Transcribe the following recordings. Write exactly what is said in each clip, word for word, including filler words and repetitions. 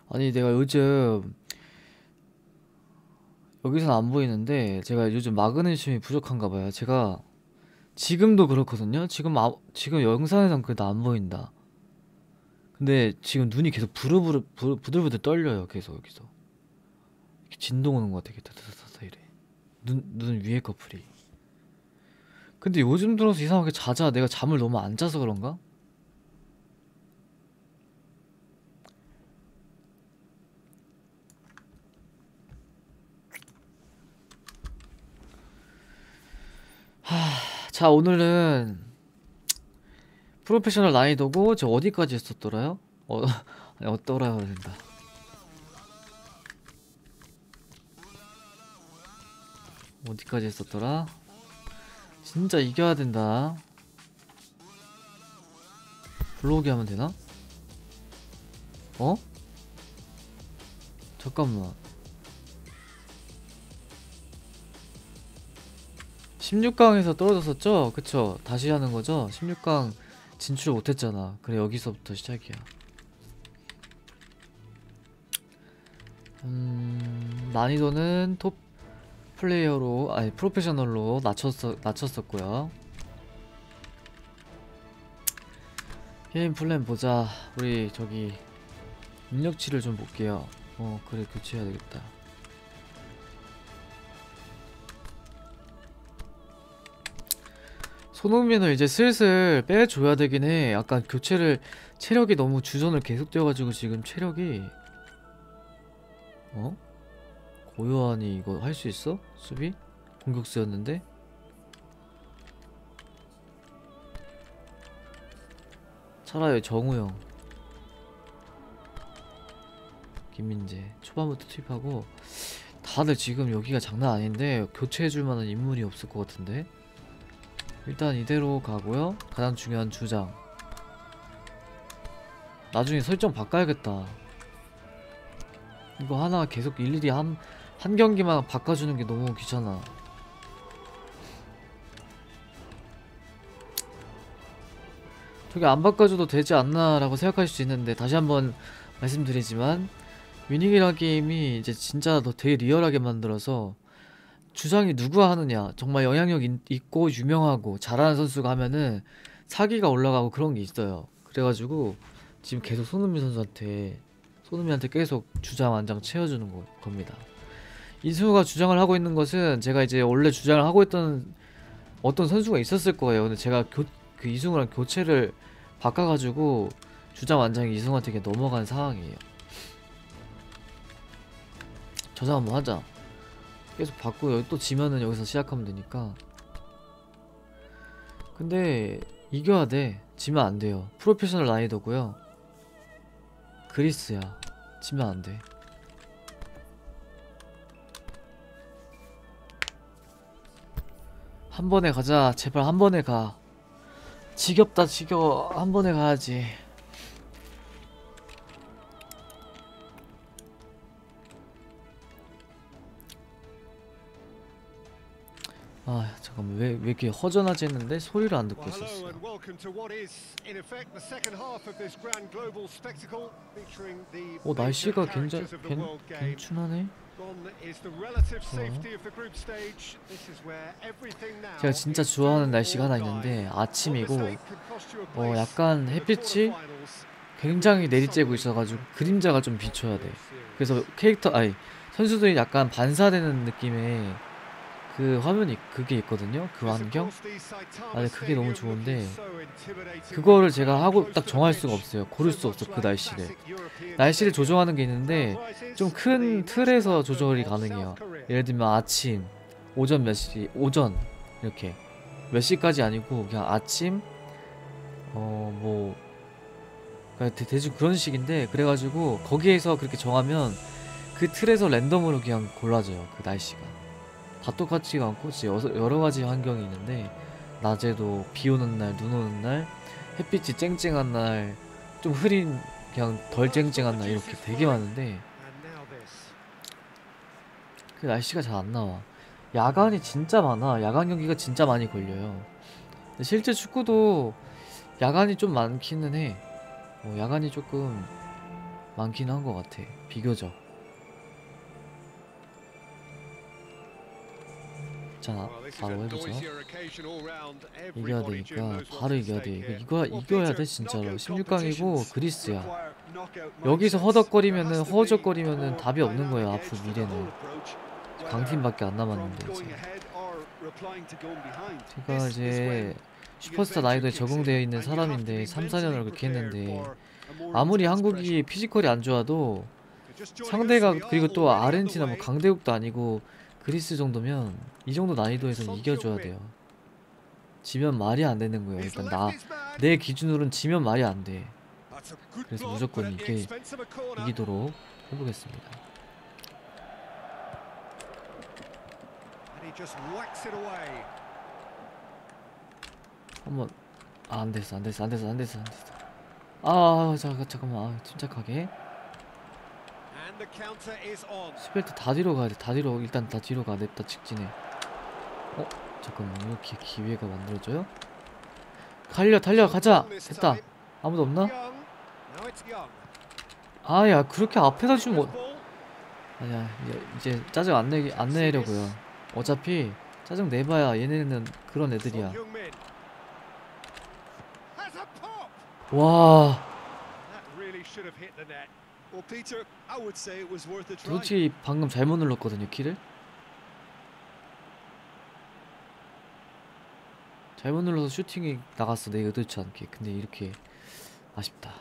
아니 내가 요즘 여기선 안 보이는데 제가 요즘 마그네슘이 부족한가 봐요. 제가 지금도 그렇거든요. 지금 아, 지금 영상에선 그래도 안 보인다. 근데 지금 눈이 계속 부르부르 부, 부들부들 떨려요. 계속 여기서 이렇게 진동 오는 것 같아. 이렇게 타타타타 이래. 눈, 눈 위에 커플이. 근데 요즘 들어서 이상하게 자자 내가 잠을 너무 안 자서 그런가? 자, 오늘은 프로페셔널 난이도고 저 어디까지 했었더라요? 어, 아니 어떠라야 된다. 어디까지 했었더라? 진짜 이겨야 된다. 블로그 하면 되나? 어? 잠깐만. 십육 강에서 떨어졌었죠? 그쵸? 다시 하는 거죠? 십육 강 진출 못했잖아. 그래, 여기서부터 시작이야. 음, 난이도는 톱 플레이어로, 아니, 프로페셔널로 낮췄어, 낮췄었고요. 게임 플랜 보자. 우리 저기 능력치를 좀 볼게요. 어, 그래, 교체해야 되겠다. 손흥민을 이제 슬슬 빼줘야 되긴 해. 약간 교체를, 체력이 너무 주전을 계속 뛰어가지고 지금 체력이, 어? 고요한이 이거 할 수 있어? 수비? 공격수였는데? 차라리 정우영, 김민재 초반부터 투입하고. 다들 지금 여기가 장난 아닌데 교체해줄 만한 인물이 없을 것 같은데. 일단 이대로 가고요. 가장 중요한 주장, 나중에 설정 바꿔야겠다. 이거 하나 계속 일일이 한, 한 경기만 바꿔주는 게 너무 귀찮아. 저게 안 바꿔줘도 되지 않나 라고 생각할 수 있는데, 다시 한번 말씀드리지만 위닝이라는 게임이 이제 진짜 더 되게 리얼하게 만들어서 주장이 누가 하느냐, 정말 영향력 있- 있고 유명하고 잘하는 선수가 하면은 사기가 올라가고 그런 게 있어요. 그래가지고 지금 계속 손흥민 선수한테, 손흥민한테 계속 주장 완장 채워주는 거, 겁니다. 이승우가 주장을 하고 있는 것은, 제가 이제 원래 주장을 하고 있던 어떤 선수가 있었을 거예요. 근데 제가 교, 그 이승우랑 교체를 바꿔가지고 주장 완장이 이승우한테 이렇게 넘어간 상황이에요. 저장 한번 하자. 계속 바꾸고 여기 또 지면은 여기서 시작하면 되니까. 근데 이겨야 돼. 지면 안 돼요. 프로페셔널 난이도고요. 그리스야. 지면 안 돼. 한 번에 가자. 제발 한 번에 가. 지겹다 지겨워. 한 번에 가야지. 아 잠깐만, 왜, 왜 이렇게 허전하지 했는데 소리를 안 듣고 Well, 있었어. hello and welcome to what is, in effect, the second half of this grand global spectacle featuring the 어 major 날씨가 굉장히 characters of the 괜, world game. 괜춘하네. Gone is the relative 좋아요. safety of the group stage. This is where everything now 제가 진짜 is do 좋아하는 날씨가 or 하나 die. 있는데 One 아침이고, mistake could cost you a 어 place 약간 in the 햇빛이 quarterfinals. 굉장히 내리쬐고 있어가지고 그림자가 좀 비춰야 돼. 그래서 캐릭터, 아니 선수들이 약간 반사되는 느낌의 그 화면이, 그게 있거든요. 그 환경. 아, 근데 그게 너무 좋은데 그거를 제가 하고 딱 정할 수가 없어요. 고를 수 없어. 그 날씨를 날씨를 조정하는 게 있는데 좀 큰 틀에서 조절이 가능해요. 예를 들면 아침, 오전 몇 시, 오전 이렇게 몇 시까지 아니고 그냥 아침, 어 뭐 대충 그런 식인데, 그래가지고 거기에서 그렇게 정하면 그 틀에서 랜덤으로 그냥 골라져요. 그 날씨가 다 똑같지가 않고 진짜 여러, 여러가지 환경이 있는데, 낮에도 비 오는 날, 눈 오는 날, 햇빛이 쨍쨍한 날, 좀 흐린, 그냥 덜 쨍쨍한 날, 이렇게 되게 많은데 그 날씨가 잘 안 나와. 야간이 진짜 많아. 야간 경기가 진짜 많이 걸려요. 근데 실제 축구도 야간이 좀 많기는 해. 어, 야간이 조금 많긴 한 것 같아. 비교적. 자, Well, this is a 바로 해보죠. noisier occasion all round. 이겨야 Everybody during 되니까 those what's 바로 at 이겨야 돼. stake 이거 here. 이거 Well, 이겨야 돼 Peter, 진짜로. knockout 십육 강이고 competitions 그리스야. require knockout 여기서 mindsets. There has 허덕거리면은 to be 허우적거리면은 more 답이 없는 거예요. dynamic 앞으로 edge to the whole 미래는. approach, whether 강팀밖에 안 from 남았는데 going 이제. ahead or replying to going behind. 제가 This is 이제 when 슈퍼스타 나이도에 적응되어 있는 사람인데 삼, 사 년을 그렇게 했는데 아무리 한국이 피지컬이 안 좋아도 상대가 그리고 또 아르헨티나 뭐 강대국도 아니고 그리스 정도면 이 정도 난이도에서 이겨줘야 돼요. 지면 말이 안 되는 거예요. 일단 나 내 기준으로는 지면 말이 안 돼. 그래서 무조건 이게 이기도록 해보겠습니다. 한번 아, 안 됐어 안 됐어 안 됐어 안 됐어 안 됐어. 아 잠깐 잠깐만 아, 침착하게. 스펠트 다 뒤로 가야 돼. 다 뒤로 일단 다 뒤로 가. 냅다 직진해. 어 잠깐만 이렇게 기회가 만들어져요? 달려 달려 가자. 됐다. 아무도 없나? 아야 그렇게 앞에다 주면 뭐... 아니야 이제, 이제 짜증 안 내기 안 내려고요. 어차피 짜증 내봐야 얘네는 그런 애들이야. 와 솔직히 방금 잘못 눌렀거든요. 키를 잘못 눌러서 슈팅이 나갔어. 내 의도치 않게. 근데 이렇게 아쉽다.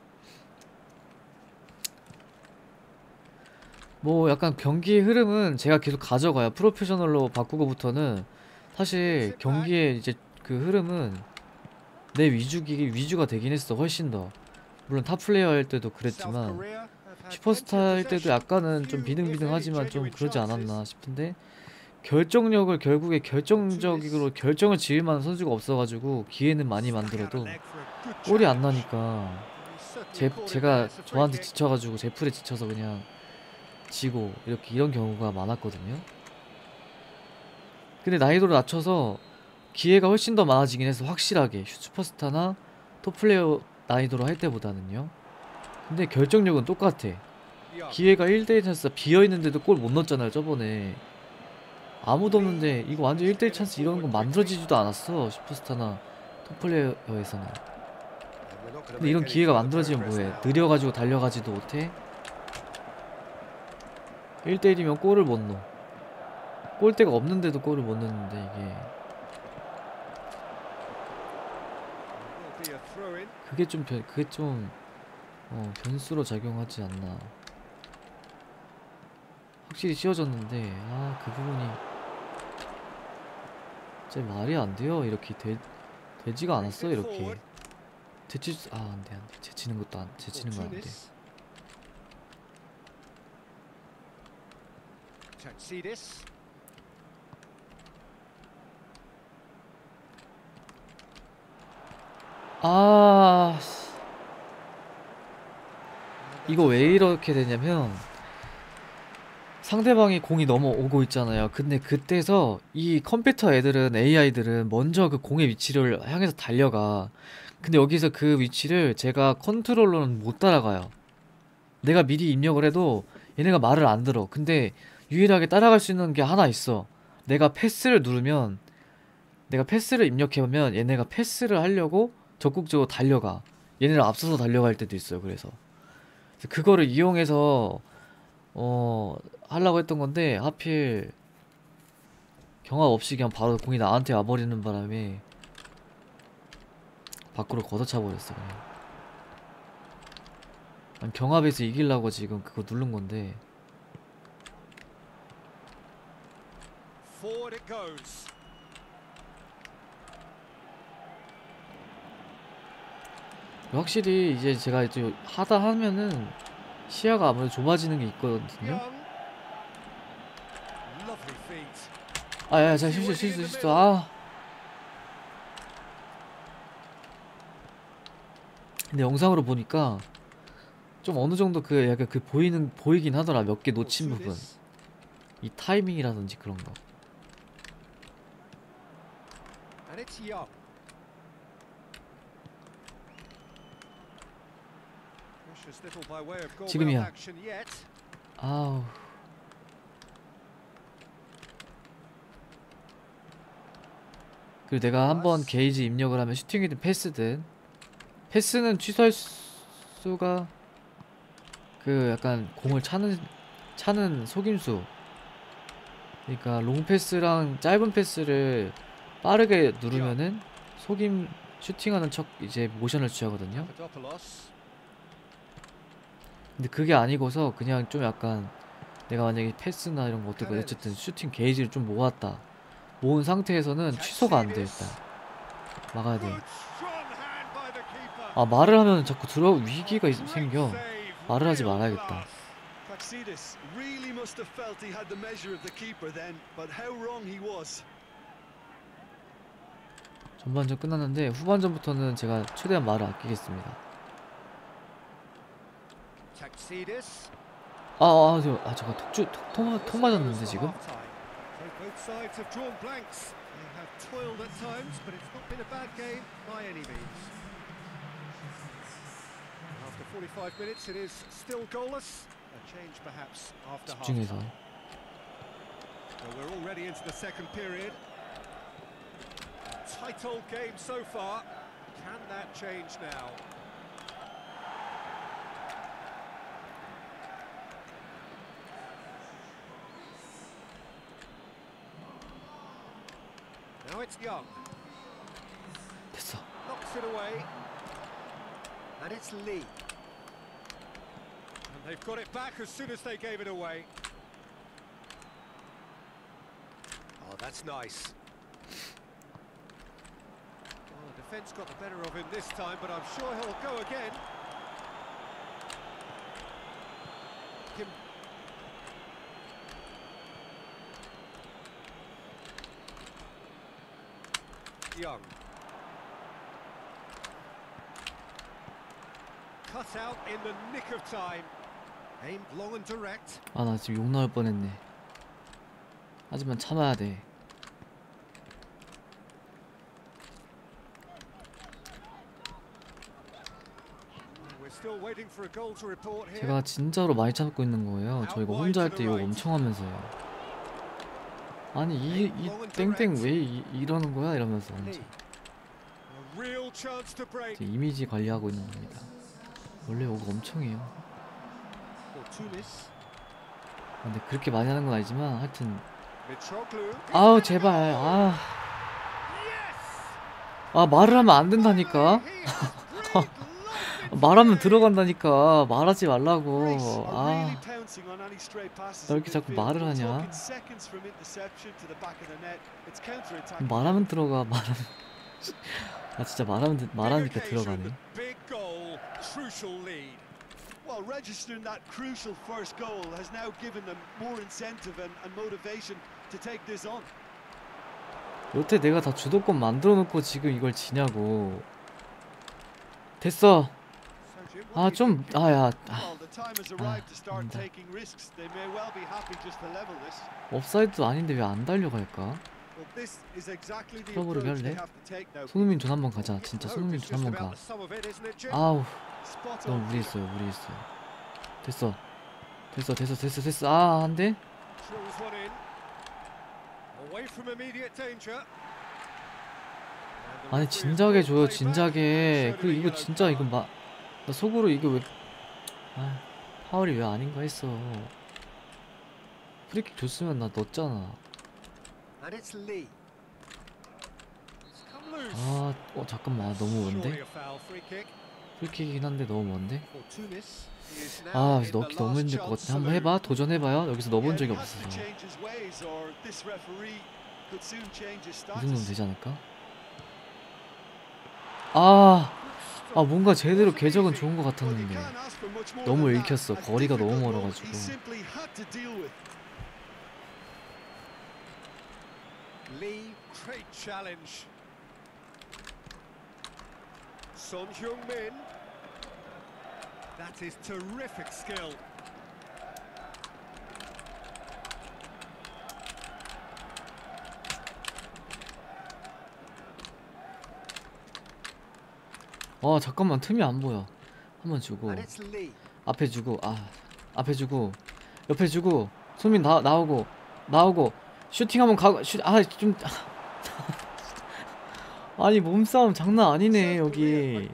뭐 약간 경기의 흐름은 제가 계속 가져가요. 프로페셔널로 바꾸고부터는 사실 경기의 이제 그 흐름은 내 위주기 위주가 되긴 했어. 훨씬 더. 물론 탑 플레이어 할 때도 그랬지만 슈퍼스타 할 때도 약간은 좀 비등비등하지만 좀 그러지 않았나 싶은데 결정력을 결국에 결정적으로 결정을 지을 만한 선수가 없어가지고 기회는 많이 만들어도 골이 안 나니까 제, 제가 저한테 지쳐가지고 제 풀에 지쳐서 그냥 지고 이렇게 이런 경우가 많았거든요. 근데 난이도를 낮춰서 기회가 훨씬 더 많아지긴 해서 확실하게 슈퍼스타나 톱플레이어 난이도로 할 때보다는요. 근데 결정력은 똑같아. 기회가 일 대 일 찬스 비어있는데도 골 못 넣었잖아요 저번에. 아무도 없는데 이거 완전 일 대 일 찬스 이런 거 만들어지지도 않았어 슈퍼스타나 톱플레이어에서는. 근데 이런 기회가 만들어지면 뭐해. 느려가지고 달려가지도 못해. 일 대 일이면 골을 못 넣어. 골대가 없는데도 골을 못 넣는데 이게 그게 좀 변, 그게 좀 어, 변수로 작용하지 않나. 확실히 쉬워졌는데 아 그 부분이 진짜 말이 안 돼요. 이렇게 되, 되지가 않았어 이렇게. 제치 아 안돼 안돼 제치는 것도 안 제치는 건 안돼. 아 이거 왜 이렇게 되냐면 상대방이 공이 넘어오고 있잖아요. 근데 그때서 이 컴퓨터 애들은 에이아이들은 먼저 그 공의 위치를 향해서 달려가. 근데 여기서 그 위치를 제가 컨트롤러는 못 따라가요. 내가 미리 입력을 해도 얘네가 말을 안 들어. 근데 유일하게 따라갈 수 있는 게 하나 있어. 내가 패스를 누르면 내가 패스를 입력해보면 얘네가 패스를 하려고 적극적으로 달려가. 얘네를 앞서서 달려갈 때도 있어요. 그래서 그거를 이용해서 어 하려고 했던 건데 하필 경합 없이 그냥 바로 공이 나한테 와버리는 바람에 밖으로 걷어차 버렸어 그냥. 아니, 경합에서 이기려고 지금 그거 누른 건데. 확실히 이제 제가 이제 하다 하면은 시야가 아무래도 좁아지는 게 있거든요. 아야 자 실수 실수 실수 아 근데 영상으로 보니까 좀 어느 정도 그 약간 그 보이는 보이긴 하더라. 몇 개 놓친 부분 이 타이밍이라든지 그런 거. Just little by way of goal 지금이야. mouth action yet. 아우. 그리고 내가 한번 게이지 입력을 하면 슈팅이든 패스든, 패스는 취소할 수가 그 약간 공을 차는 차는 속임수. 그러니까 롱 패스랑 짧은 패스를 빠르게 누르면은 속임 슈팅하는 척 이제 모션을 취하거든요. Papadopoulos. 근데 그게 아니고서 그냥 좀 약간 내가 만약에 패스나 이런 거 어떻게 어쨌든 슈팅 게이지를 좀 모았다. 모은 상태에서는 취소가 안 돼 일단. 막아야 돼. Good strong hand by the keeper. 아 말을 하면 자꾸 들어 위기가 있- Great 생겨. save, 말을 하지 real 말아야겠다. class. Praxidis really must have felt he had the measure of the keeper then, but how wrong he was. 전반전 끝났는데 후반전부터는 제가 최대한 말을 아끼겠습니다. Taxidis. 아, 아, 저, 아, 제가 톡, 톡, 톡, 톡 맞았는데 지금? So both sides have drawn blanks. They have toiled at times, but it's not been a bad game by any means. After forty-five minutes, it is still goalless. A change perhaps after half 집중해서. time. So we're already into the second period. Tight old game so far. Can that change now? Now it's Young. 됐어. Knocks it away. And it's Lee. And they've got it back as soon as they gave it away. Oh, that's nice. Well, the defence got the better of him this time, but I'm sure he'll go again. Kim. Young. Cut out in the nick of time. Aimed long and direct. 아, 나 지금 욕 나올 뻔했네. 하지만 참아야 돼. We're still waiting for a goal to report here. 제가 진짜로 많이 참고 있는 거예요. 저 이거 혼자 할 때 욕 엄청 하면서요. 아니 이, 이 땡땡 왜 이, 이러는 거야? 이러면서 혼자. A real chance to break. 제 이미지 관리하고 있는 겁니다. 원래 욕 엄청 해요. Fortunis. 근데 그렇게 많이 하는 건 아니지만 하여튼 Mitroglou. 아우 제발 아, 아 말을 하면 안 된다니까. 말하면 들어간다니까. 말하지 말라고. Greece are 아 really pouncing on any stray passes 왜 in 이렇게 자꾸 midfield. 말을 We're 하냐? talking seconds from interception to the back of the net. It's counter-attacking. 말하면 들어가. 말하면 아 진짜 말하면 드- 말하니까 들어가네. Big goal, crucial lead. Well, registering that crucial first goal has now given them more incentive and, and motivation to take this on. 여태 내가 다 주도권 만들어 놓고 지금 이걸 지냐고. 됐어. So, Jim, what 아 do you 좀 아야 아, Well, the time has arrived to start 아니다. taking risks. They may well be happy just to level this. 업사이드도 아닌데 왜 안 달려갈까? Well, this is exactly the 프로브를 approach they 할래? have to take now. 손흥민 전 한번 가자. think? 진짜 Hope 손흥민 it's 전 just 한번 about 가. the sum of it, isn't it, Jim? 아우 Spot 너무 on. 무리했어요. 무리했어요. 됐어. 됐어. 됐어. 됐어. 됐어. 아 안돼. Drills one in. Away from immediate danger. And the 아니 referee 진작에 has 줘요. called 진작에. playback. 그 이거 진짜 이거 막 나 속으로 이거 왜 아, 파울이 왜 아닌가 했어. 프리킥 줬으면 나 넣었잖아. And it's Lee. It's come loose. 아, 어 잠깐만. 아, 너무 Surely 먼데? a foul free kick. 프리킥이긴 한데 너무 먼데? Fortunis. He is now 아, in 여기서 the 넣기 너무 last 힘들 것 chance 같아. 한번 saloon. 해봐. 도전해봐요. 여기서 넣어본 적이 Yeah, he has to 없어서. change his ways, or this referee could soon change his 이 정도면 status. 되지 않을까? 아, 아 뭔가 제대로 궤적은 좋은 것 Well, you 같았는데 can't ask for much more 너무 than that. 읽혔어. A 거리가 너무 difficult role 멀어가지고. he simply had to deal with. Lee, great challenge. Son Heung-min. That is terrific skill. 아 잠깐만 틈이 안 보여. 한번 주고 And it's Lee. 앞에 주고 아 앞에 주고 옆에 주고 손민 나 나오고 나오고 슈팅 한번 가고 슛아좀 아니 몸싸움 장난 아니네 여기.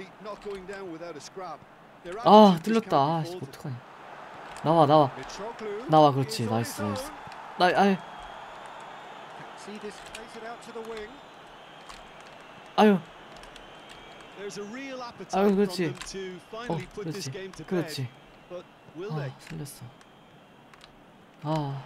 아 뚫렸다. 아 씨, 어떡하냐. 나와 나와 나와. 그렇지. 나이스 나이스. 나 아이 See this plays it out to the wing. 아유 There's a real appetite 아유 from 그렇지. them to 어 finally put this 그렇지 game to bed. 그렇지. But will 아 they? 살렸어. 아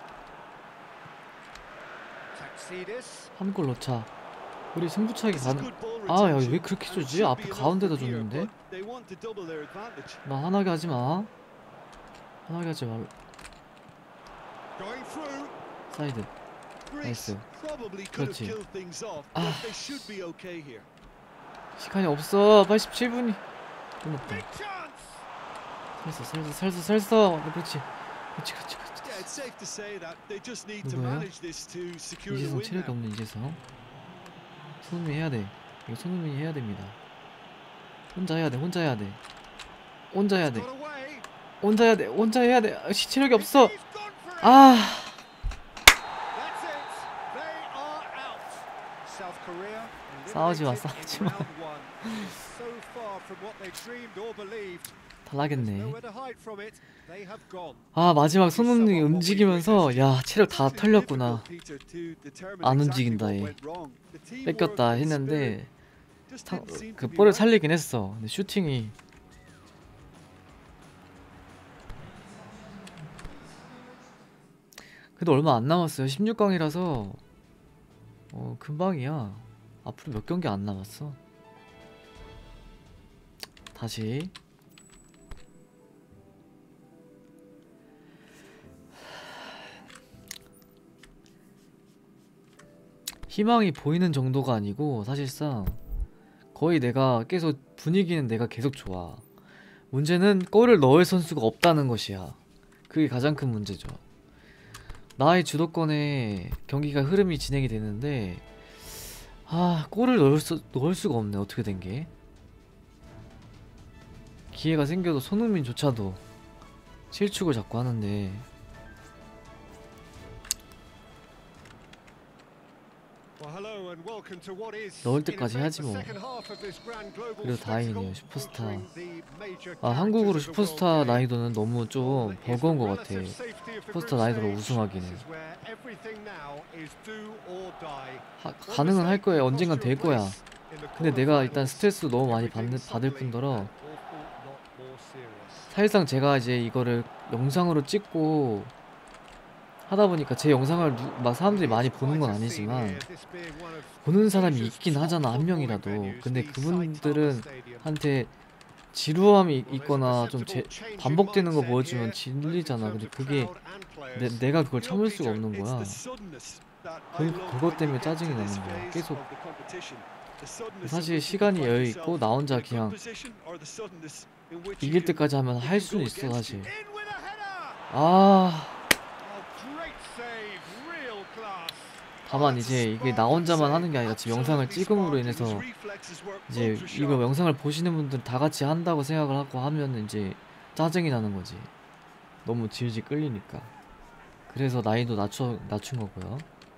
Taxidis. 한 골 넣자. 우리 승부차기 This is 가는. good ball 아 야 retention 왜 그렇게 and 주지? should 앞에 be enough 가운데다 from here, 줬는데. but they want to double their advantage. 나 화나게 하지 마. 화나게 하지 말. Going through. 사이드. Greece 나이스. probably could have 그렇지. killed things off, 아. but they should be okay here. 시간이 없어. 팔십칠 분이. 끝났다. Big chance. 살았어 살았어 살았어 살았어. 그렇지. 그렇지 그렇지 그렇지. Yeah, it's safe to say that they just need to 누구예요? manage this to secure the 이재성 win 체력이 now. 없는 이재성. 손흥민 해야 돼. 이거 손흥민이 해야 됩니다. 혼자 해야 돼. 혼자 해야 돼. 혼자 해야 돼. Got away. 혼자 해야 돼. 혼자 해야 돼. 아, 시 체력이 없어. He's gone for it. 아. That's it. They are out. South Korea. 싸우지 마, eliminated 싸우지 in 마. round one. So far from what they dreamed or believed. 달라겠네. Nowhere to hide from it. They have gone. 아 마지막 손흥민이 움직이면서 야 체력 다 털렸구나. 안 움직인다 얘. 뺏겼다 했는데 타, 그 볼을 살리긴 했어. 근데 슈팅이 그래도 얼마 안 남았어요. 십육 강이라서 어 금방이야. 앞으로 몇 경기 안 남았어. 다시 희망이 보이는 정도가 아니고 사실상 거의 내가 계속 분위기는 내가 계속 좋아. 문제는 골을 넣을 선수가 없다는 것이야. 그게 가장 큰 문제죠. 나의 주도권에 경기가 흐름이 진행이 되는데 아 골을 넣을, 수, 넣을 수가 없네. 어떻게 된 게. 기회가 생겨도 손흥민조차도 실축을 자꾸 하는데 넣을 때까지 하지 뭐. 그래도 다행이네요. 슈퍼스타. 아 한국으로 슈퍼스타 난이도는 너무 좀 버거운 것 같아. 슈퍼스타 난이도로 우승하기는. 하, 가능은 할 거야. 언젠간 될 거야. 근데 내가 일단 스트레스 너무 많이 받는, 받을 뿐더러 사실상 제가 이제 이거를 영상으로 찍고 하다 보니까 제 영상을 누, 막 사람들이 많이 보는 건 아니지만 보는 사람이 있긴 하잖아. 한 명이라도. 근데 그분들은 한테 지루함이 있거나 좀 제, 반복되는 거 보여주면 질리잖아. 근데 그게 내, 내가 그걸 참을 수가 없는 거야. 그, 그것 때문에 짜증이 나는 거야. 계속. 사실 시간이 여유있고 나 혼자 그냥 이길 때까지 하면 할 수는 있어 사실. 아 다만 이제 이게 나 혼자만 하는 게 아니라 지금 영상을 찍음으로 인해서 이제 이거 영상을 보시는 분들 다 같이 한다고 생각을 하고 하면 이제 짜증이 나는 거지. 너무 질질 끌리니까. 그래서 난이도 낮춰, 낮춘 거고요.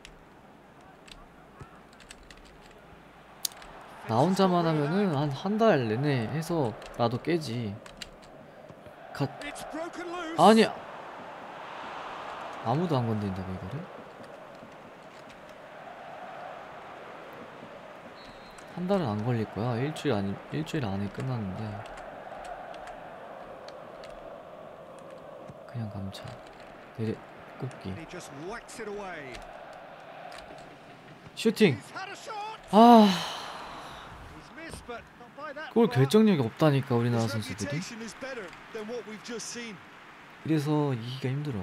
나 혼자만 하면은 한 한 달 내내 해서 나도 깨지. 가... 아니야. 아무도 안 건드린다고 이거를? 한 달은 안 걸릴 거야. 일주일 아니 일주일 안에 끝났는데. 그냥 감차. 내려 꼽기. 슈팅. 아. 골 결정력이 없다니까 우리나라 선수들이. 그래서 이기기가 힘들어.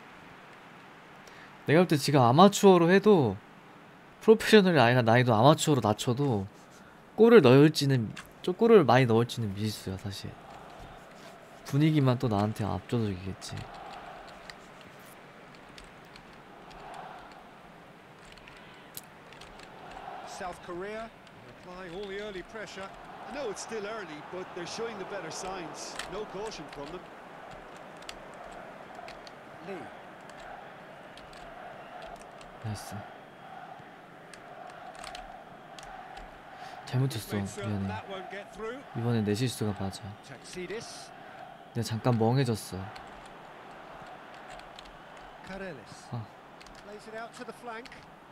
내가 볼 때 지금 아마추어로 해도 프로페셔널이 아니라 난이도 아마추어로 낮춰도 골을 넣을지는 좀 골을 많이 넣을지는 미지수야 사실. 분위기만 또 나한테 압도적이겠지. South Korea applying all the early pressure. I know it's still early, but they're showing the better signs. No caution from them. Lee. 나이스. 잘못했어. 미안해. That won't get through. 이번엔 내 실수가 맞아. Taxidis. 내가 잠깐 멍해졌어. Karelis. 아. Plays it out to the flank.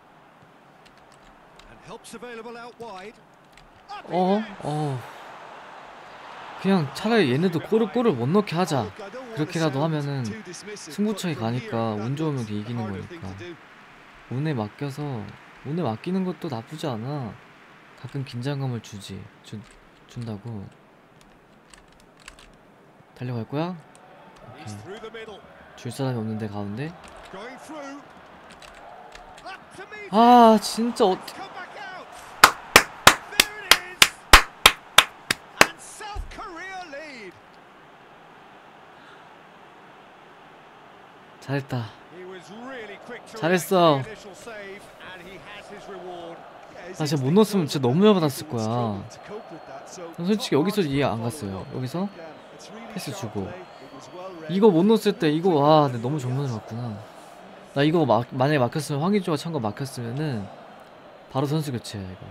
And helps available out wide. Up he 어? gets. 어. 그냥 차라리 얘네도 골을 골을 못 넣게 하자. Look, I don't wanna 그렇게라도 sound 하면은 too dismissive, 승부처에 but from 가니까 here, that 운 좋으면 looks 이게 the 이기는 harder thing 거니까. to do. 운에 맡겨서 운에 맡기는 것도 나쁘지 않아. 가끔 긴장감을 주지. 주, 준다고. 달려갈 거야? He's 오케이. through the middle. 줄 사람이 없는데 가운데. Going through. Up to meet it. 아 진짜 어, Come back out. There it is. And South Korea lead. 잘했다. He was really quick to 잘했어. react to the initial save, and he has his reward. 나 진짜 못 넣었으면 진짜 너무 열받았을 거야. 난 솔직히 여기서 이해 안 갔어요. 여기서 패스 주고 이거 못 넣었을 때 이거 와 내가 너무 정면을 봤구나. 나 이거 막, 만약에 막혔으면 황의조가 찬 거 막혔으면은 바로 선수 교체야 이거.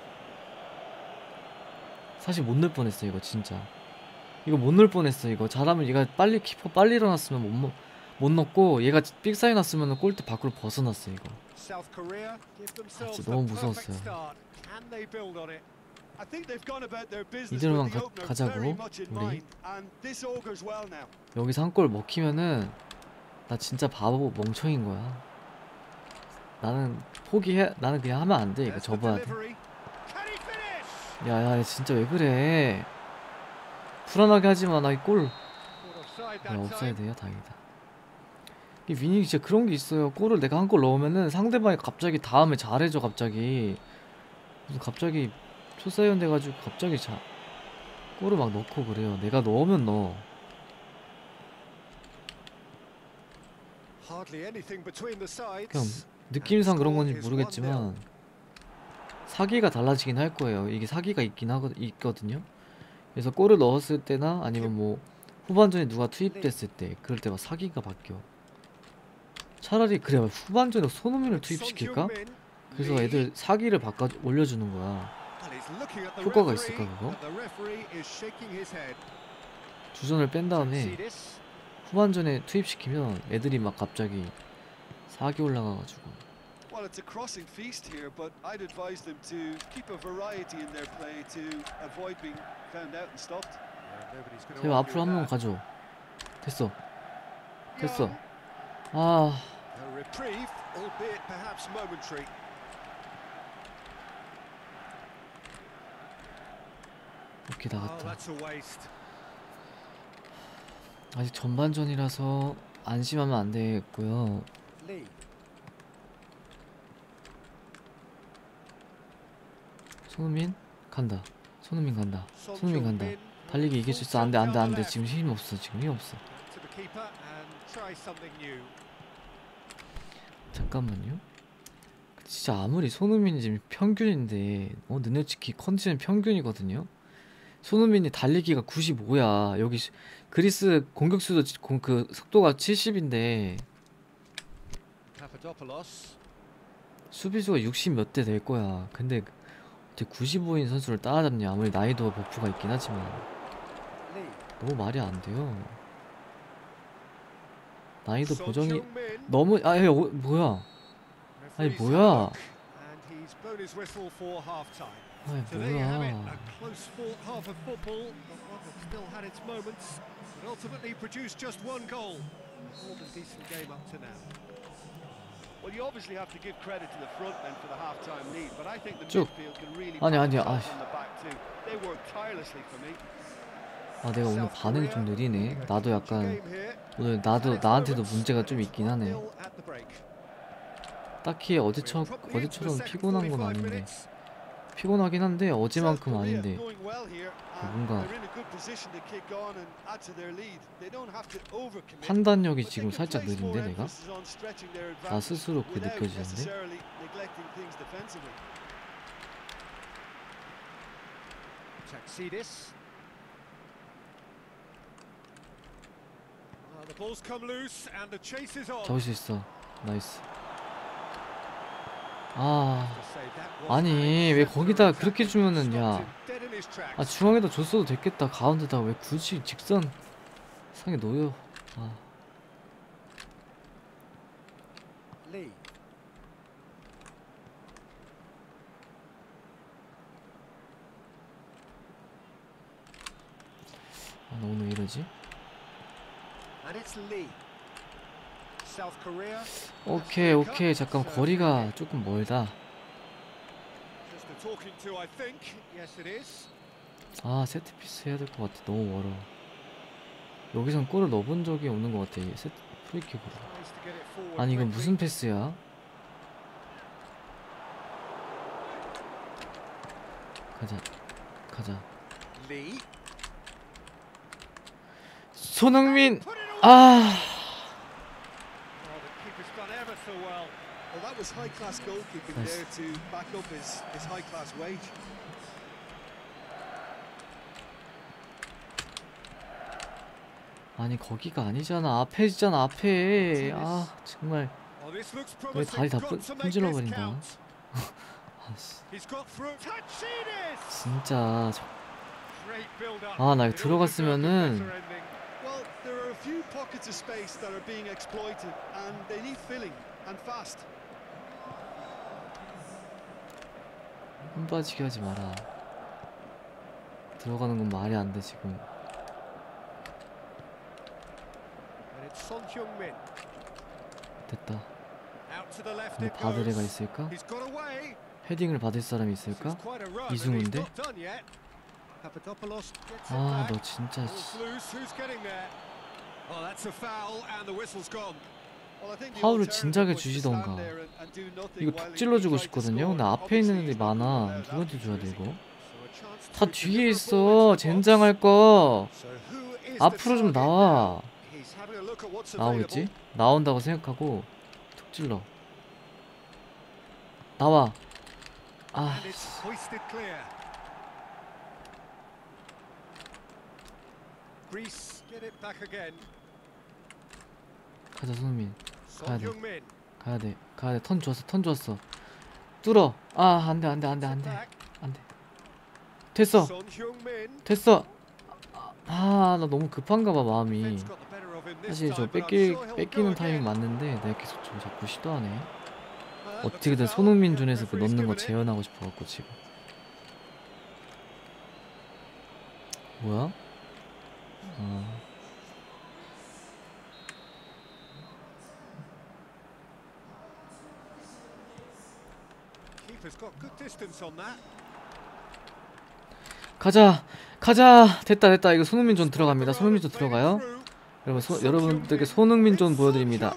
사실 못 넣을 뻔했어 이거 진짜. 이거 못 넣을 뻔했어 이거. 잘하면 얘가 빨리 키퍼 빨리 일어났으면 못, 먹- 못 넣고 얘가 빅 사이 났으면 골대 밖으로 벗어났어 이거. South Korea give themselves 진짜 너무 the perfect 무서웠어요. start. Can they build on it? I think they've gone about their business 이대로만 with the 가- opener 가자고, very much in 우리. mind, and this augurs well now. 여기서 한 골 먹히면은 나 진짜 바보 멍청인 거야. 나는 포기해. 나는 그냥 하면 안 돼. 이거 There's the 접어야 돼. delivery. Can he finish? 야야 진짜 왜 그래. 불안하게 하지마. 나 이 골. Caught offside 야 that time. 옵사이드야 다행이다. 이 위닝 진짜 그런 게 있어요. 골을 내가 한 골 넣으면은 상대방이 갑자기 다음에 잘해줘 갑자기. 무슨 갑자기 초사이언 돼가지고 갑자기 자 골을 막 넣고 그래요. 내가 넣으면 넣어. Hardly anything between the sides. 그냥 느낌상 그런 건지 모르겠지만 사기가 달라지긴 할 거예요. 이게 사기가 있긴 하거 있거든요. 그래서 골을 넣었을 때나 아니면 뭐 후반전에 누가 투입됐을 때 그럴 때 막 사기가 바뀌어. 차라리 그래 후반전에 손흥민을 투입시킬까? 그래서 애들 사기를 바꿔 올려주는 거야. 효과가 있을까 그거? 주전을 뺀 다음에 후반전에 투입시키면 애들이 막 갑자기 사기 올라가가지고. Well, it's a crossing feast here, but I'd advise them to keep a variety in their play to avoid being found out and stopped. 제발 앞으로 한 명 가줘. 됐어. 됐어. 아 A reprieve, albeit perhaps momentary. 오케이 Oh, 나갔다. that's a waste. 아직 전반전이라서 안심하면 안 되겠고요. Lee. 손흥민 간다. 손흥민 간다. 손흥민 간다. 달리기 이길 수 있어. 안돼 안돼 안돼. 지금 힘 없어. 지금 힘 없어. To the keeper and try something new. 잠깐만요. 진짜 아무리 손흥민이 지금 평균인데 어 느네츠키 컨디션 평균이거든요. 손흥민이 달리기가 구십오야. 여기 시- 그리스 공격수도 지- 공- 그 속도가 칠십인데 Papadopoulos. 수비수가 육십 몇 대 될 거야. 근데 어떻게 구십오인 선수를 따라잡냐. 아무리 나이도 버프가 있긴 하지만 Lee. 너무 말이 안 돼요. 나이도 Son 보정이 Heung-min. 너무 아예 어, 뭐야? 아니 Referee's 뭐야? had a look, and he's blown his whistle for half time. 아니 So there you have it, 뭐야? a close fought half of football, but one that still had its moments, but ultimately produced just one goal. More than decent game up to now. Well, you obviously have to give credit to the front men for the half-time lead, but I think the 쭉. midfield can really 아니, back 아니야, themselves 아이. on the back too. They work tirelessly for me. 아 내가 오늘 South 반응이 Korea 좀 느리네. making a 나도 huge 약간 game here. 오늘 Had 나도 its 나한테도 moments, 문제가 and 좀 it's 있긴 하네. one nil at the break. 딱히 어제처 We're properly into the 어제처럼 second 피곤한 건 forty-five 아닌데 minutes. 피곤하긴 한데 South 어제만큼 Korea 아닌데 going well here, and 뭔가 they're in a good position to kick on and add to their lead. They don't have to overcommit. 판단력이 but they 지금 can 살짝 place more 느린데 내가? emphasis on stretching their 나 advantage 스스로 그게 without 느껴지는데? necessarily neglecting things defensively. Taxidis. Uh, the ball's come loose and the chase is on. 잡을 수 있어. 나이스. 아, To say that was 아니 왜 거기다 그렇게 주면은 야, dead in his tracks. 아 중앙에다 줬어도 됐겠다. 가운데다 왜 굳이 직선 상에 놓여? 아, Lee. 아, 나 오늘 왜 이러지? And it's Lee. South Korea. 오케이 오케이 잠깐 거리가 조금 멀다. Just a talking to, I think. Yes, it is. 아 세트피스 해야 될 것 같아. 너무 멀어. 여기선 골을 넣어본 적이 없는 것 같아. 이 세트 프리킥으로. Tries to get it forward 아니 이건 quickly. 무슨 패스야? 가자 가자. Lee. 손흥민. Put it away. 아 Oh, the keeper's done ever so well. Well, that was high-class goalkeeping Nice. there to back up his, his high-class wage. 아니 거기가 아니잖아. 앞에잖아 앞에. 아 정말. Oh, this looks 왜 다리 promising. 다 Got 분- to make 분질러 this 버린다. count. 아씨 He's got through. Taxidis. 진짜. 저- Great build-up. 아, 나 이거 It all deserved a 들어갔으면은- better ending. Well, there are a few pockets of space that are being exploited, and they need filling, and fast. 힘 빠지게 하지 마라. 들어가는 건 말이 안 돼 지금. And it's Son Heung-min. 됐다. Out to the left 근데 it 받을 애가 goes. 있을까? He's got away. 헤딩을 받을 사람이 This 있을까? is quite a run, and he's 이승우인데? not done yet. Papadopoulos gets it 아 back. 너 진짜 Ball's 씨. loose. Who's getting there? Oh, that's a foul, and the whistle's gone. Well, I think the 파울을 alternative 진작에 was to 주시던가. stand there and- and do nothing 이거 while 툭 he 찔러주고 tried to 싶거든요. score. 근데 앞에 있는 Obviously, 애들이 he's not 많아. allowed that 누구한테 줘야 돼 이거? So a chance 다 to 뒤에 deliver a 있어. ball into the box. 젠장할 거. So who is the 앞으로 좀 target 나와. now? He's having a look at what's 나오겠지? available. 나온다고 생각하고 툭 찔러. 나와. 아 And it's hoisted clear. Greece get it back again. 가자 손흥민. Son 가야 돼. Heung-min. 가야 돼. 가야 돼. 턴 줬어. 턴 줬어. 뚫어. 아 안돼 안돼 안돼 Gets it 안돼 back. 안돼. 됐어. Son Heung-min. 됐어. 아 나 너무 급한가 봐 마음이. Defense got the better of him this 사실 저 time, but I'm 뺏기 sure he'll 뺏기는 go 타이밍 again. 맞는데 내가 계속 좀 자꾸 시도하네. Uh, but 어떻게든 the foul, 손흥민 the 존에서 그 referee's 넣는 거 given it. 재현하고 싶어갖고 지금. 뭐야? 아 Keeper's got good distance on that. 가자 가자 됐다 됐다. 이거 손흥민 존 들어갑니다. 손흥민 존 들어가요. 여러분 소, 여러분들께 손흥민 존 보여드립니다.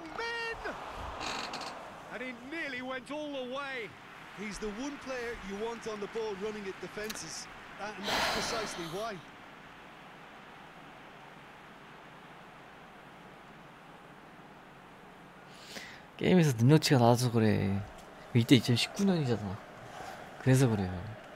And he nearly went all the way. He's the one player you want on the ball running at defences, and that's precisely why. 게임에서 능력치가 낮아서 그래. 이때 이천십구 년이잖아. 그래서 그래요.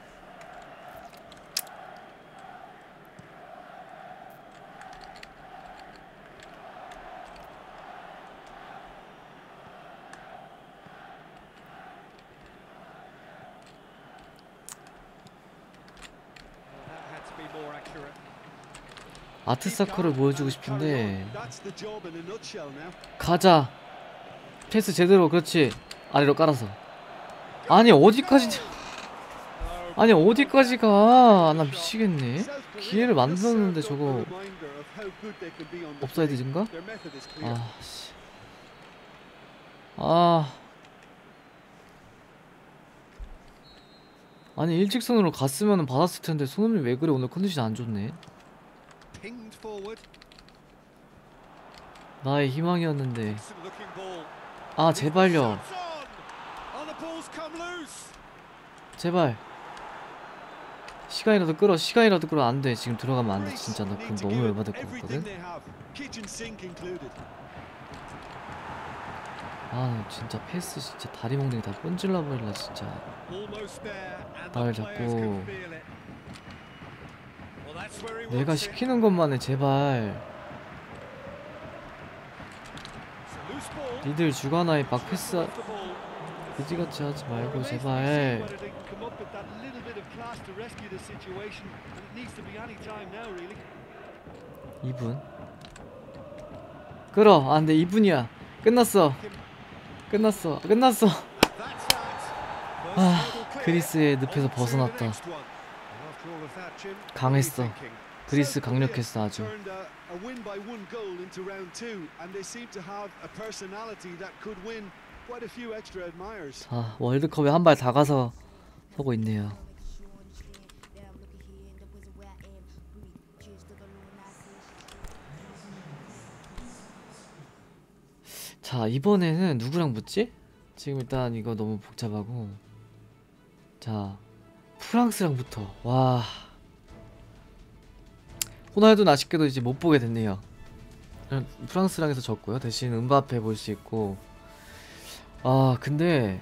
Well, that had to be more accurate. 아트사커를 보여주고 싶은데 That's the job in a nutshell now. 가자. 패스 제대로. 그렇지. 아래로 깔아서. 아니 어디까지 Oh, 아니 어디까지 가. 나 미치겠네. South Korea 기회를 just 만들었는데 served up 저거 a reminder of how good they can be on the 옵사이드인가? Their method is clear. 아 씨. 아 아니 일직선으로 갔으면 받았을 텐데 손흥민 왜 그래? 오늘 컨디션 안 좋네. pinged forward. 나의 희망이었는데. Decent looking ball. 아 제발요. Shots on. Oh, the ball's come loose. 제발. 시간이라도 끌어. 시간이라도 끌어. 안 돼. 지금 들어가면 안 돼. 진짜 나 그럼 너무 열받을 것 Everything 같거든. they have, kitchen sink included. 아 진짜 패스 진짜 다리 몽둥이 다 뻔질러 버릴라 진짜. Almost there, and 날 the players 잡고. can feel it. That's where he 내가 wants it. 시키는 것만 해 제발. It's a loose ball. 니들 주간아에 막 패스 Off the ball. 그지같이 하지 말고 Remains to be seen 제발. whether they can come up with that little bit of class to rescue the situation, and it needs to be any time now, really. 이 분 끌어. 안돼 이 분이야. 끝났어. 끝났어. 끝났어. That's that. First 아, hurdle clear. 그리스의 늪에서 On to the 벗어났다. next one. And after all of that, Jim, what are you 강했어. thinking? 그리스 강력했어 아주. Turned a, a win by one goal into round two, and they seem to have a personality that could win quite a few extra admirers. 자 월드컵에 한 발 다가서 서고 있네요. 자 이번에는 누구랑 붙지? 지금 일단 이거 너무 복잡하고 자 프랑스랑 붙어. 와 호날두는 아쉽게도 이제 못 보게 됐네요. 프랑스랑 해서 졌고요. 대신 음바페 볼 수 있고 아 근데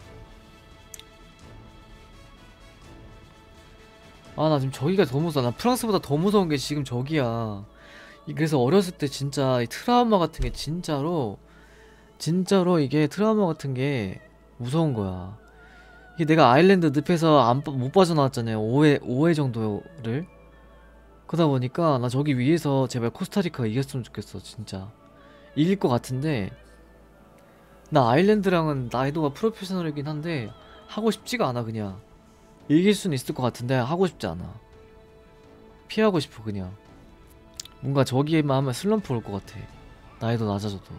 아 나 지금 저기가 더 무서워. 나 프랑스보다 더 무서운 게 지금 저기야. 이- 그래서 어렸을 때 진짜 이 트라우마 같은 게 진짜로 진짜로 이게 트라우마 같은 게 무서운 거야. 이게 내가 아일랜드 늪에서 안, 빠- 못 빠져나왔잖아요. 오 회, 오 회 정도를. 그러다 보니까 나 저기 위에서 제발 코스타리카가 이겼으면 좋겠어. 진짜 이길 것 같은데 나 아일랜드랑은 나이도가 프로페셔널이긴 한데 하고 싶지가 않아. 그냥 이길 수는 있을 것 같은데 하고 싶지 않아. 피하고 싶어 그냥. 뭔가 저기에만 하면 슬럼프 올 것 같아. 나이도 낮아져도.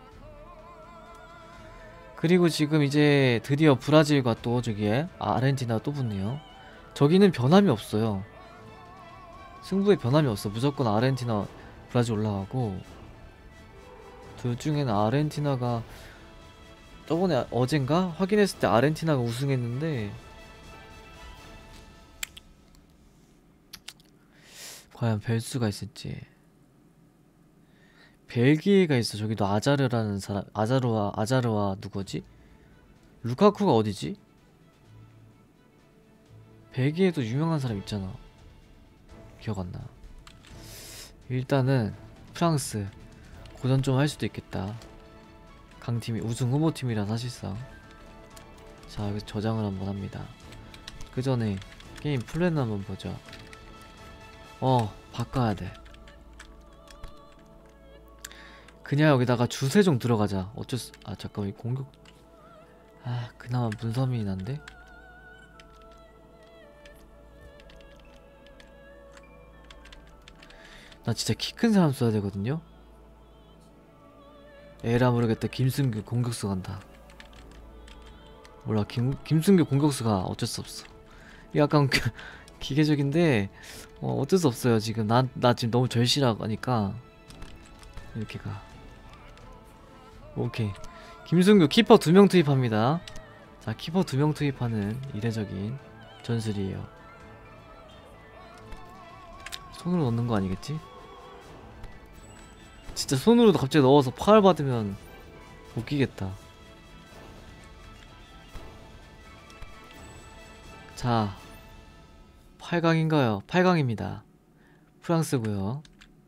그리고 지금 이제 드디어 브라질과 또 저기에 아르헨티나가 또 붙네요. 저기는 변함이 없어요. 승부에 변함이 없어. 무조건 아르헨티나 브라질 올라가고 둘 중에는 아르헨티나가 저번에 어젠가 확인했을 때 아르헨티나가 우승했는데 과연 벨수가 있을지. 벨기에가 있어. 저기도 아자르라는 사람. 아자르와 아자르와 누구지? 루카쿠가 어디지? 벨기에도 유명한 사람 있잖아. 기억 안 나. 일단은 프랑스 고전 좀 할 수도 있겠다. 강팀이 우승 후보팀이라 사실상. 자 여기서 저장을 한번 합니다. 그 전에 게임 플랜 한번 보자. 어 바꿔야 돼. 그냥 여기다가 주세종 들어가자. 어쩔 수.. 아 잠깐만 이 공격.. 아 그나마 문서민이 난데? 나 진짜 키 큰 사람 써야 되거든요? 에라 모르겠다. 김승규 공격수 간다. 몰라 김, 김승규 공격수가 어쩔 수 없어. 이게 약간 그, 기계적인데 어, 어쩔 수 없어요. 지금 나, 나 지금 너무 절실하니까 이렇게 가. 오케이. 김승규 키퍼 두 명 투입합니다. 자 키퍼 두 명 투입하는 이례적인 전술이에요. 손으로 넣는 거 아니겠지? 진짜 손으로도 갑자기 넣어서 파울 받으면 웃기겠다. 자 팔 강인가요? 팔 강입니다. 프랑스고요.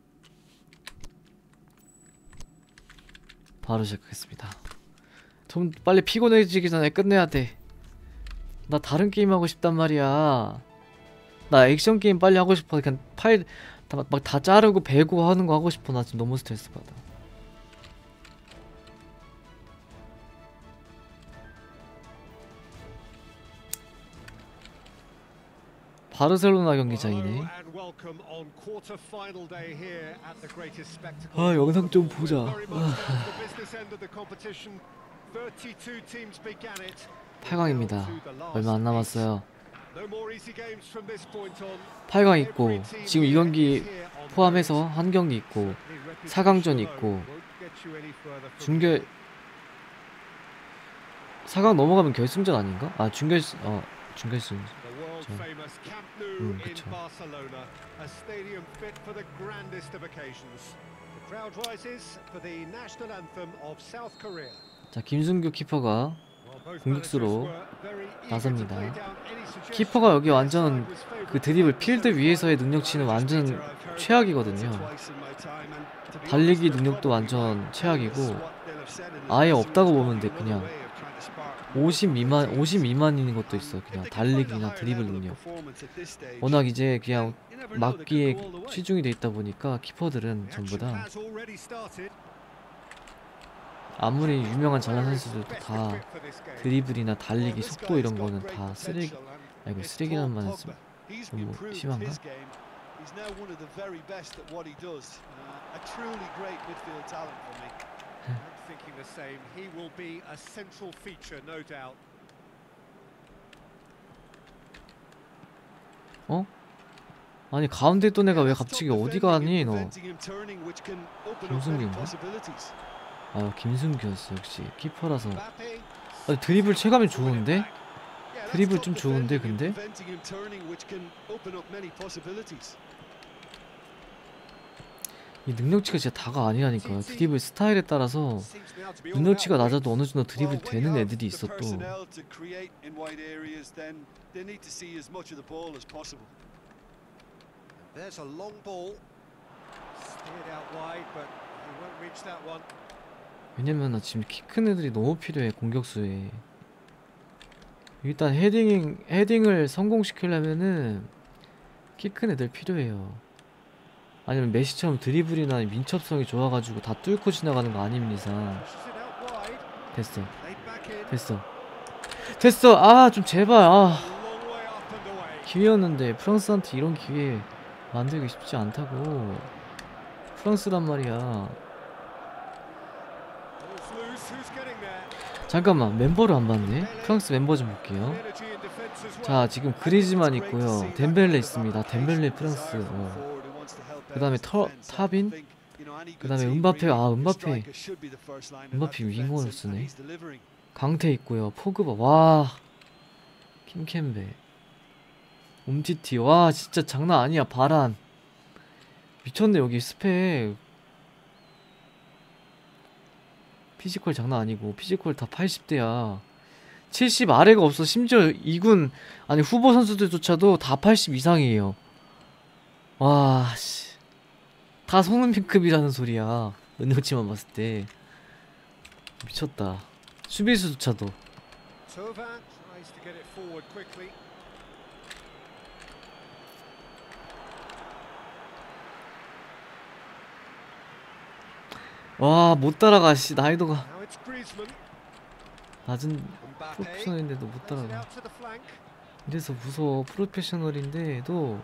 바로 시작하겠습니다. 좀 빨리 피곤해지기 전에 끝내야 돼. 나 다른 게임 하고 싶단 말이야. 나 액션 게임 빨리 하고 싶어. 그냥 파일 막 다 자르고 베고 하는 거 하고 싶어. 나 지금 너무 스트레스 받아. 바르셀로나 경기장이네. 아 영상 좀 보자. 아. 팔 강입니다. 얼마 안 남았어요. 팔 강 있고 지금 이 경기 포함해서 한 경기 있고 사 강전 있고 준결 사 강 넘어가면 결승전 아닌가? 아 준결승 어 준결승 저. 음 그쵸. 자 김승규 키퍼가 공격수로 나섭니다. 키퍼가 여기 완전 그 드리블 필드 위에서의 능력치는 완전 최악이거든요. 달리기 능력도 완전 최악이고 아예 없다고 보면 돼. 그냥 오십 미만 오십 미만인 것도 있어. 그냥 달리기나 드리블 능력. 워낙 이제 그냥 막기에 치중이 돼 있다 보니까 키퍼들은 전부 다 아무리 유명한 잘난 선수들도 다 드리블이나 달리기 속도 이런 거는 다 쓰레기. 아이고 쓰레기라는 말은 좀 너무 심한가? He's now one of the very best at what he does. Uh, a truly great midfield talent for me. I'm thinking the same. He will be a central feature, no doubt. 어? 아니 가운데 또 내가 왜 갑자기 어디 가니 너? 김승규인가? 아 김승규였어. 역시 키퍼라서. 아니 드리블 체감이 좋은데? 드리블 좀 좋은데 근데? 이 능력치가 진짜 다가 아니라니까요. 드리블 스타일에 따라서 능력치가 낮아도 어느 정도 드리블 되는 애들이 있어 또. There's a long ball. Steered out wide, but he won't reach that one. 왜냐면 나 지금 키 큰 애들이 너무 필요해 공격수에. 일단 헤딩 헤딩을 성공시키려면은 키 큰 애들 필요해요. 아니면 메시처럼 드리블이나 민첩성이 좋아가지고 다 뚫고 지나가는 거 아닌 이상. 됐어. 됐어. 됐어. 아 좀 제발. 아 기회였는데 프랑스한테 이런 기회 만들기 쉽지 않다고. 프랑스란 말이야. 잠깐만 멤버를 안 봤네. 프랑스 멤버 좀 볼게요. 자 지금 그리즈만 있고요. 덴벨레 있습니다. 덴벨레 프랑스. 어. 그 다음에 타빈. 그 다음에 은바페. 아 은바페 은바페 윙어를 쓰네. 강태 있고요. 포그바. 와 킴캠베. 움티티. 와 진짜 장난 아니야. 바란 미쳤네. 여기 스펙 피지컬 장난 아니고 피지컬 다 팔십 대야 칠십 아래가 없어. 심지어 이군 아니 후보 선수들조차도 다 팔십 이상이에요. 와 씨. 다 손흥민급이라는 소리야. 능력치만 봤을 때 미쳤다. 수비수조차도. 와 못 따라가. 씨 나이도가 낮은 프로페셔널인데도 못 따라가. 이래서 무서워. 프로페셔널인데도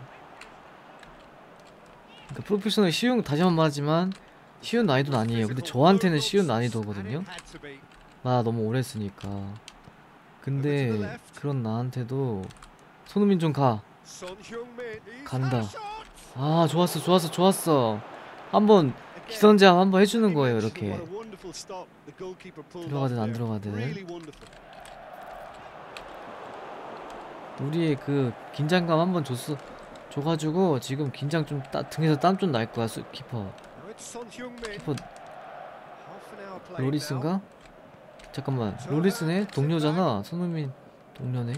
그러니까 프로페셔널 쉬운, 다시 한 번 말하지만 쉬운 난이도는 아니에요. 근데 저한테는 쉬운 난이도거든요. 나 너무 오래 했으니까. 근데 그런 나한테도 손흥민 좀 가. 간다. 아 좋았어 좋았어 좋았어. 한번 기선제압 한번 해주는 거예요. 이렇게 들어가든 안 들어가든 우리의 그 긴장감 한번 줬어. 줘가지고 지금 긴장 좀 따, 등에서 땀 좀 날 거야. 수, 키퍼 키퍼 로리스인가? 잠깐만 로리스네? 동료잖아. 손흥민 동료네.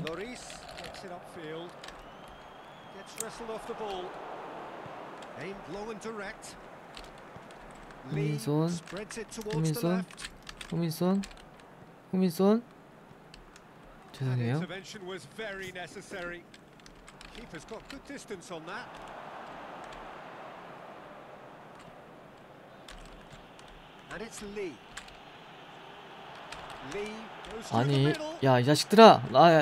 후민손 후민손 후민손 후민손 죄송해요. 아니 야 이 자식들아. 나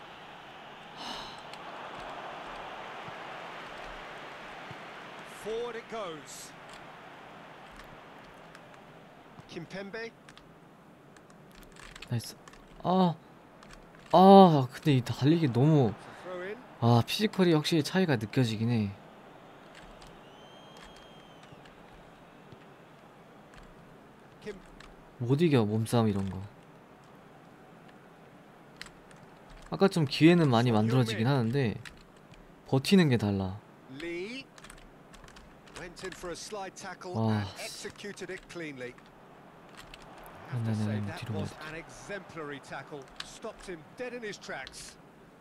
나이스. 아, 아, 근데 이 달리기 너무 아 피지컬이 확실히 차이가 느껴지긴 해. 못 이겨 몸싸움 이런 거. 아까 좀 기회는 많이 만들어지긴 하는데 버티는 게 달라. 와. have to say 네네네, that 뒤로 was 가야 an exemplary tackle. Stopped him dead in his tracks.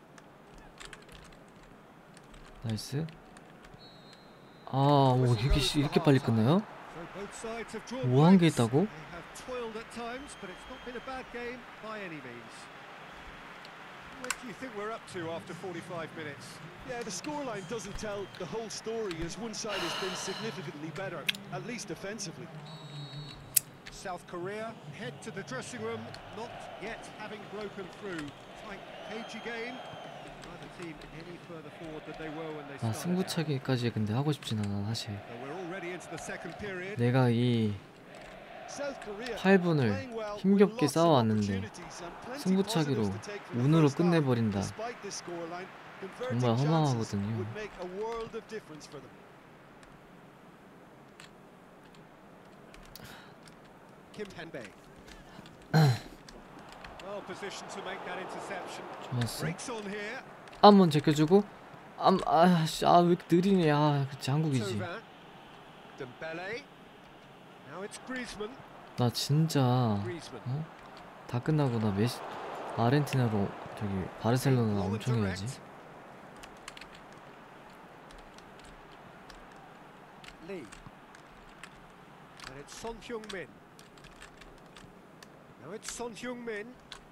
나이스. 아, 오, 이렇게 시- 이렇게 빨리 끝나요? So both sides have drawn 뭐 한 개 blanks. 있다고? They have toiled at times, but it's not been a bad game by any means. What do you think we're up to after forty-five minutes? Yeah, the scoreline doesn't tell the whole story as one side has been significantly better, at least offensively. South Korea head to the dressing room, not yet having broken through. Tight, cagey game. Neither team any further forward than they were when they 아, started. 승부차기까지 근데 하고 싶진 않아 사실. So we're already into the second period. 내가 이 South Korea 팔 분을 playing well with 힘겹게 lots of 싸워왔는데 opportunities and plenty 승부차기로 positives to take from the 운으로 first half. 끝내버린다. Despite this scoreline, converting 정말 chances 허망하거든요. would make a world of difference for them. Kim Penbay. Well positioned to make that interception. 좋았어. Breaks on here. 한번 제껴주고 암, 아씨, 아, 왜 이렇게 느리냐. 아, 그치, 한국이지. Tovan. Dembele. Now it's Griezmann. 나 진짜 Griezmann. 어? 다 끝나고 나 메시 아르헨티나로 저기 바르셀로나 Ball and 엄청 해야지. direct. Lee. And it's Son Heung-min. Now it's Son Heung-min.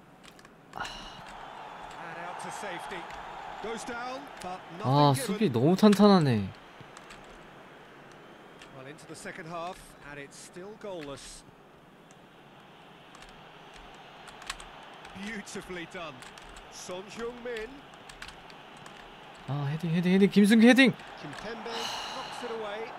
And out to safety. Goes down, but 아, nothing 수비 given. 너무 탄탄하네. Well, into the second half, and it's still goalless. Beautifully done. Son Heung-min. 아, 헤딩 헤딩 헤딩 김승규 헤딩. Kimpembe knocks it away.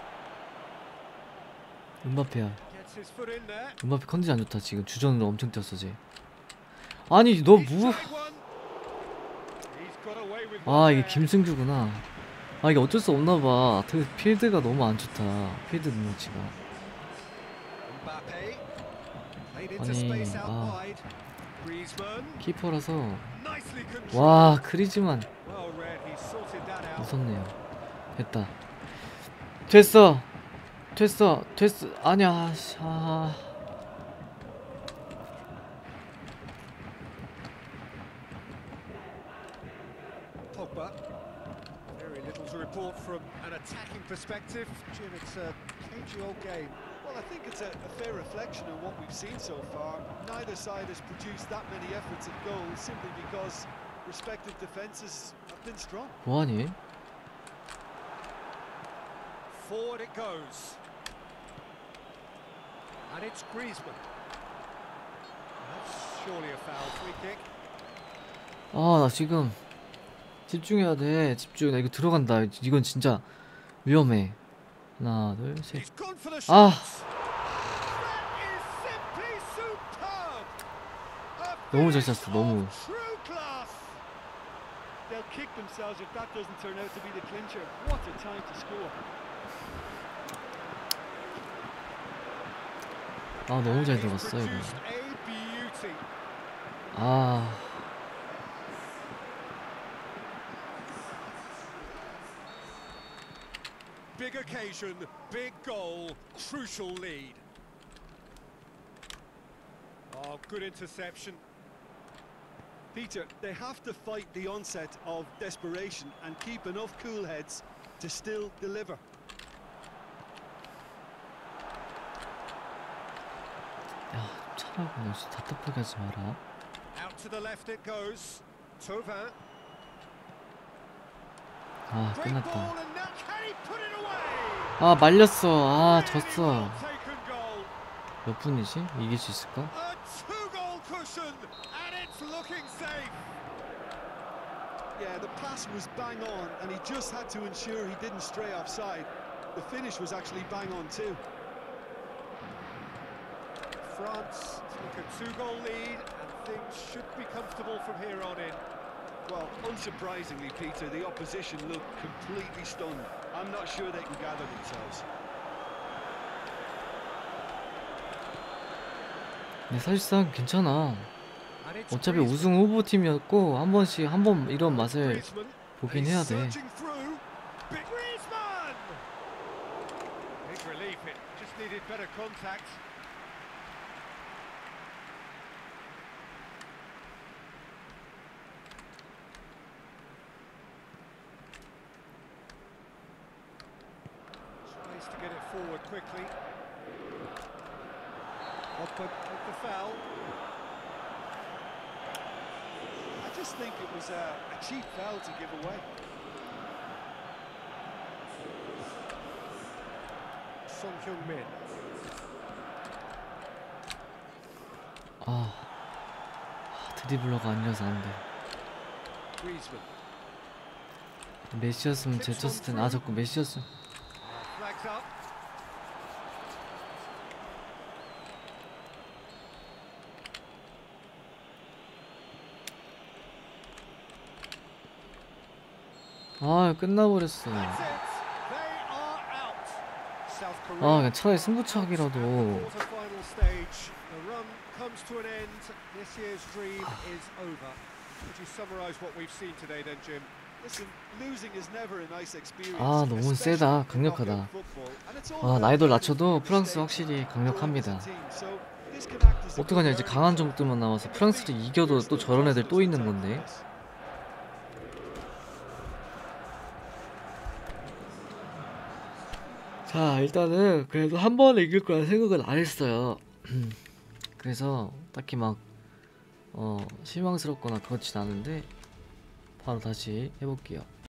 음바페야. Gets his foot in there. 음바페 컨디션 안 좋다. 지금 주전으로 엄청 뛰었어 쟤. 아니 너 He's 뭐? tried one. He's got away with 아, one 이게 there. 김승규구나. 아, 이게 어쩔 수 없나 봐. 그 필드가 너무 안 좋다. 필드 능력치가. Mbappe played into 아니, space out 아. wide. Griezmann 키퍼라서. nicely controlled. 와, 크리즈만 Well read. He sorted that out. 무섭네요. 됐다. 됐어. 됐어. 됐어. 아니야. 씨, 아. Pogba. Very little to report from an attacking perspective. Jim, it's a cagey old game. Well, I think it's a, a fair reflection of what we've seen so far. Neither side has produced that many efforts at goal simply because respective defences have been strong. 뭐하니? Forward it goes. And it's Griezmann. That's surely a foul free kick. 아, 나 지금 집중해야 돼. 집중. 나 이거 들어간다. 이건 진짜 위험해. 하나, 둘, 셋. He's gone for the 아. shot. That is simply superb. A 너무 잘 finish 찼어. 너무. of true class. They'll kick themselves if that doesn't turn out to be the clincher. What a time to score. 아, 너무 잘 He's 들어갔어 이거. produced a beauty. 아, Big occasion, big goal, crucial lead. Oh, good interception. Peter, they have to fight the onset of desperation and keep enough cool heads to still deliver. 야, 차라고 너 진짜 답답하게 하지 마라. Out to the left it goes. Tovan. 아, Great ball, 끝났다. and now can he put it away? 아, 말렸어. 아, Really 졌어. well taken goal. 몇 분이지? 이길 수 있을까? A two-goal cushion, and it's looking safe. Yeah, the pass was bang on and he just had to ensure he didn't stray offside. The finish was actually bang on too. France take a two-goal lead, and things should be comfortable from here on in. Well, unsurprisingly, Peter, the opposition looked completely stunned. I'm not sure they can gather themselves. 근데 사실상 괜찮아. And it's 어차피 Griezmann. 우승 후보팀이었고 한 번씩 한 번 이런 맛을 Griezmann. 보긴 He's 해야 돼. surging through. Big Griezmann. Big relief. It just needed better contact. get it forward quickly. Pogba with the foul. I just think it was a, a cheap foul to give away. Son Heung-min. 아, 드리블러가 아니라서 안 돼. Griezmann. 메시였으면 제쳤을 텐데. 아, 자꾸 메시였어. Flags up. 아, 끝나버렸어. That's it. They are out. South 아, Korea. 그냥 차라리 승부차기라도. Quarter-final stage. The run comes to an end. This year's dream is over. Could you summarise what we've seen today, then, Jim? Listen, losing is never a nice experience. 아, 너무 세다. 강력하다. 아, 나이도 낮춰도 프랑스 확실히 강력합니다. 어떡하냐, 이제 강한 정도만 남아서 프랑스를 이겨도 또 저런 애들 또 있는 건데. 자, 일단은 그래도 한 번에 이길 거라 생각은 안 했어요. 그래서 딱히 막 어, 실망스럽거나 그렇진 않은데 바로 다시 해볼게요.